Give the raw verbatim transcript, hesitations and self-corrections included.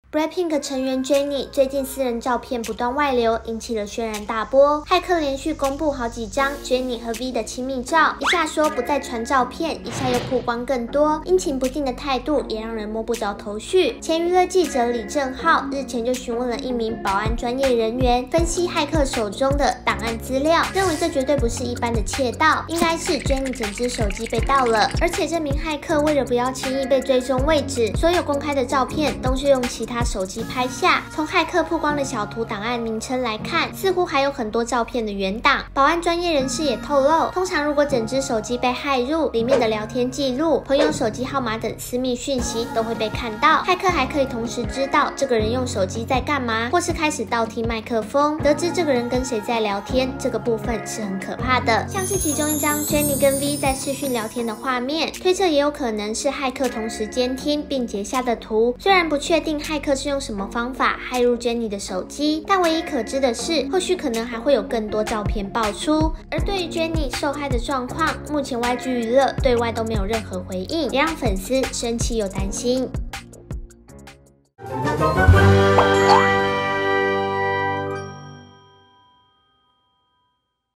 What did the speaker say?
Blackpink 成员 Jennie 最近私人照片不断外流，引起了轩然大波。骇客连续公布好几张 Jennie 和 V 的亲密照，一下说不再传照片，一下又曝光更多，阴晴不定的态度也让人摸不着头绪。前娱乐记者李正浩日前就询问了一名保安专业人员，分析骇客手中的档案资料，认为这绝对不是一般的窃盗，应该是 Jennie 整只手机被盗了。而且这名骇客为了不要轻易被追踪位置，所有公开的照片都是用其他手机拍下。从骇客曝光的小图档案名称来看，似乎还有很多照片的原档。保安专业人士也透露，通常如果整只手机被骇入，里面的聊天记录、朋友手机号码等私密讯息都会被看到。骇客还可以同时知道这个人用手机在干嘛，或是开始盗听麦克风，得知这个人跟谁在聊天。这个部分是很可怕的，像是其中一张 Jennie 跟 V 在视讯聊天的画面，推测也有可能是骇客同时监听并截下的图。虽然不确定骇客是用什么方法骇入 Jennie 的手机，但唯一可知的是，后续可能还会有更多照片爆出。而对于 Jennie 受害的状况，目前 Y G 娱乐对外都没有任何回应，也让粉丝生气又担心。